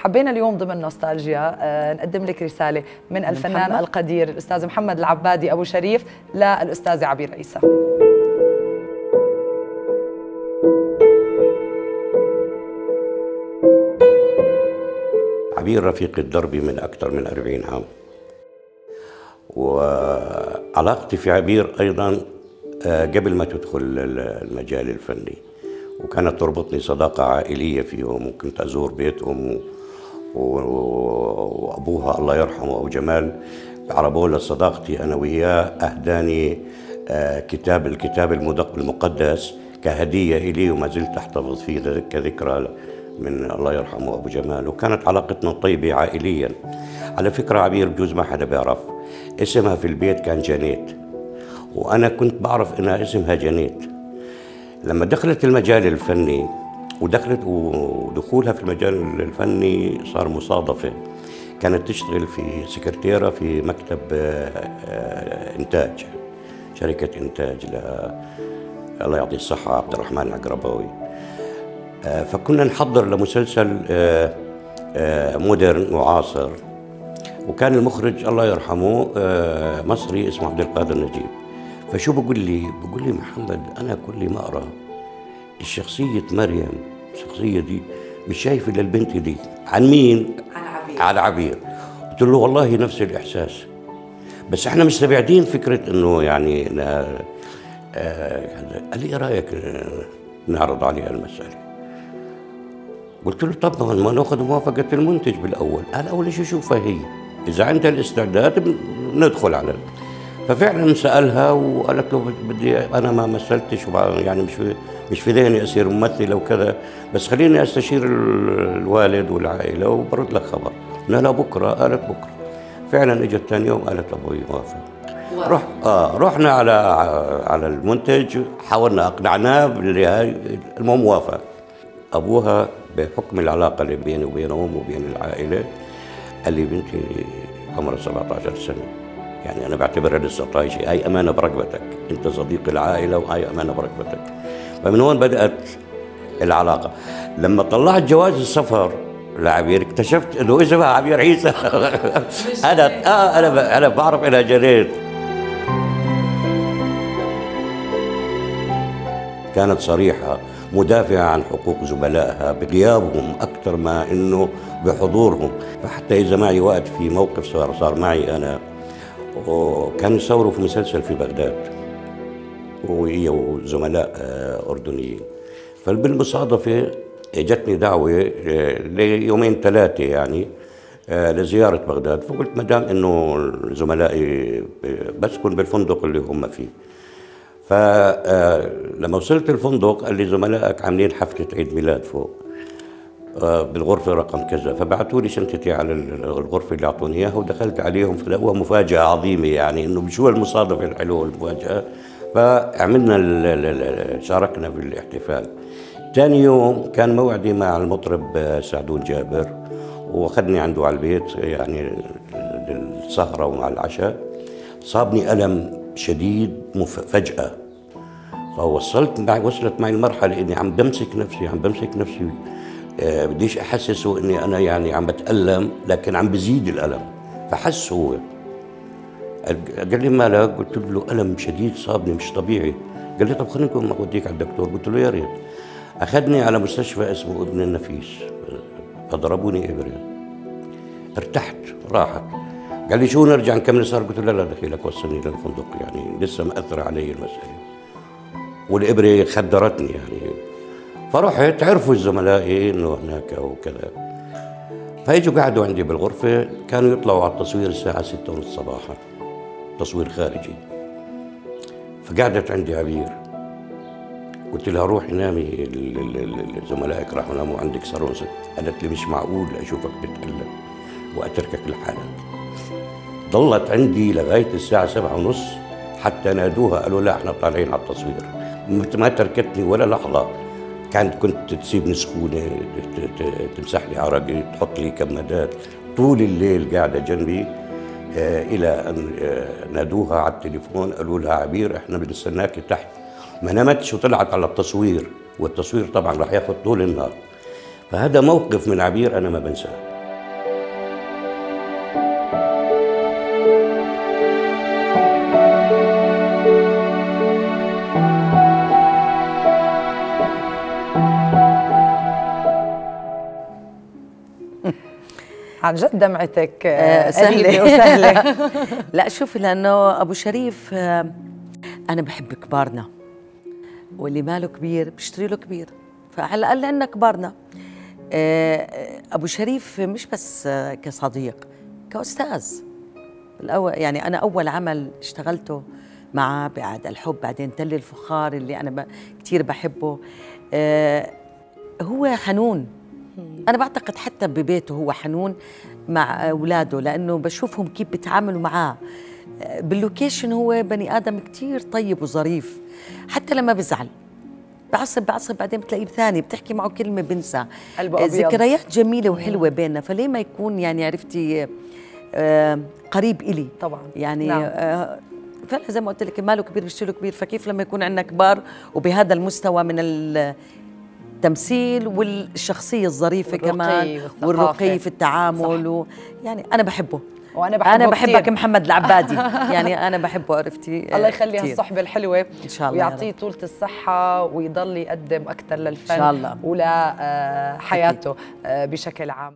حبينا اليوم ضمن نوستالجيا نقدم لك رسالة من الفنان القدير الأستاذ محمد العبادي أبو شريف للأستاذة عبير عيسى. عبير رفيق دربي من أكثر من 40 عام، وعلاقتي في عبير أيضا قبل ما تدخل المجال الفني، وكانت تربطني صداقة عائلية فيهم، وكنت أزور بيتهم وأبوها الله يرحمه أبو جمال بعربولة صداقتي أنا وياه أهداني الكتاب المقدس كهدية إلي، وما زلت أحتفظ فيه كذكرى من الله يرحمه أبو جمال. وكانت علاقتنا طيبة عائليا. على فكرة عبير بجوز ما حدا بيعرف اسمها في البيت كان جانيت، وأنا كنت بعرف إنها اسمها جانيت. لما دخلت المجال الفني ودخولها في المجال الفني صار مصادفة. كانت تشتغل في سكرتيرة في مكتب إنتاج، شركة إنتاج الله يعطيه الصحة عبد الرحمن العقرباوي. فكنا نحضر لمسلسل مودرن معاصر، وكان المخرج الله يرحمه مصري اسمه عبد القادر نجيب. فشو بقول لي محمد، أنا كل ما أقرأ الشخصية مريم، الشخصية دي مش شايف إلا البنت دي. عن مين؟ على عبير. قلت له والله نفس الإحساس، بس إحنا مستبعدين فكرة إنه يعني قال لي إيه رأيك نعرض عليها المسألة؟ قلت له طبعا ما ناخذ موافقة المنتج بالأول. قال أول شيء شوفها هي، إذا عندها الاستعداد ندخل على. ففعلا سألها وقالت له بدي، أنا ما مثلتش يعني مش في ذهني أصير ممثلة وكذا، بس خليني أستشير الوالد والعائلة وبرد لك خبر. قلنا لها بكرة. قالت بكرة. فعلا اجت ثاني يوم قالت أبوي موافق. رحنا على المنتج، حاولنا أقنعناه المهم وافق. أبوها بحكم العلاقة اللي بيني وبينهم وبين العائلة قال لي بنتي عمرها 17 سنة، يعني أنا بعتبرها لسه طايشة، هاي أمانة برقبتك، أنت صديق العائلة وهاي أمانة برقبتك. فمن هون بدأت العلاقة. لما طلعت جواز السفر لعبير اكتشفت إنه اسمها عبير عيسى. أنا بعرف إنها جنيت. كانت صريحة، مدافعة عن حقوق زملائها بغيابهم أكثر ما إنه بحضورهم. فحتى إذا معي وقت في موقف صار معي أنا، وكانوا يصوروا في مسلسل في بغداد وهي وزملاء أردنيين، فبالمصادفة جتني دعوة ليومين ثلاثة يعني لزيارة بغداد. فقلت ما دام إنه زملائي بسكن بالفندق اللي هم فيه. فلما وصلت الفندق قال لي زملائك عاملين حفلة عيد ميلاد فوق بالغرفة رقم كذا، فبعثوا لي شنطتي على الغرفة اللي أعطوني إياها، ودخلت عليهم. فلقوها مفاجأة عظيمة، يعني إنه شو المصادفة الحلوة والمفاجأة. فعملنا شاركنا في الاحتفال. ثاني يوم كان موعدي مع المطرب سعدون جابر، وأخذني عنده على البيت يعني للسهرة ومع العشاء. صابني ألم شديد فجأة، فوصلت معي المرحلة إني عم بمسك نفسي بديش أحسسه إني أنا يعني عم بتألم، لكن عم بزيد الألم. فحس هو، قال لي مالك؟ قلت له ألم شديد صابني مش طبيعي. قال لي طب خليني أوديك على الدكتور. قلت له يا ريت. أخذني على مستشفى اسمه ابن النفيس، فضربوني إبرة، ارتحت، راحت. قال لي شو نرجع نكمل صار؟ قلت له لا دخيلك وصلني للفندق، يعني لسه مأثرة علي المسألة، والإبرة خدرتني يعني. فرحت، عرفوا زملائي إنه هناك وكذا، فاجوا قعدوا عندي بالغرفة. كانوا يطلعوا على التصوير الساعة 6:30 صباحا، تصوير خارجي. فقعدت عندي عبير، قلت لها روحي نامي، زملائك راحوا ناموا عندك صاروا. قالت لي مش معقول أشوفك بتقلب وأتركك لحالك. ضلت عندي لغاية الساعة 7:30 حتى نادوها قالوا لا احنا طالعين على التصوير. ما تركتني ولا لحظة. كنت تسيبني سخونة، تمسح لي عرقي، تحط لي كمادات، طول الليل قاعدة جنبي. إلى أن نادوها على التليفون قالوا لها عبير احنا بنستناكي تحت. ما نامتش وطلعت على التصوير، والتصوير طبعا راح ياخذ طول النهار. فهذا موقف من عبير أنا ما بنساه. عن جد دمعتك سهلة وسهلة. لا شوفي، لأنه أبو شريف أنا بحب كبارنا، واللي ماله كبير بيشتري له كبير، فعلى الأقل عندنا كبارنا. أبو شريف مش بس كصديق، كأستاذ. يعني أنا أول عمل اشتغلته معه بعد الحب، بعدين تل الفخار اللي أنا كتير بحبه. هو حنون، أنا بعتقد حتى ببيته هو حنون مع أولاده، لأنه بشوفهم كيف بيتعاملوا معاه باللوكيشن. هو بني آدم كتير طيب وظريف، حتى لما بزعل بعصب بعدين بتلاقيه ثاني بتحكي معه كلمة بنسى. ذكريات جميلة وحلوة بيننا، فليه ما يكون يعني عرفتي قريب إلي طبعا يعني. نعم. فعلا زي ما قلت لك ماله كبير بيشتري له كبير، فكيف لما يكون عندنا كبار وبهذا المستوى من التمثيل والشخصية الظريفة كمان والرقي في التعامل يعني أنا بحبه. وأنا بحبك محمد العبادي. يعني أنا بحبه، عرفتي. الله يخلي هالصحبة الحلوة إن شاء الله، ويعطيه طولة الصحة ويضل يقدم أكثر للفن إن شاء الله ولحياته بشكل عام.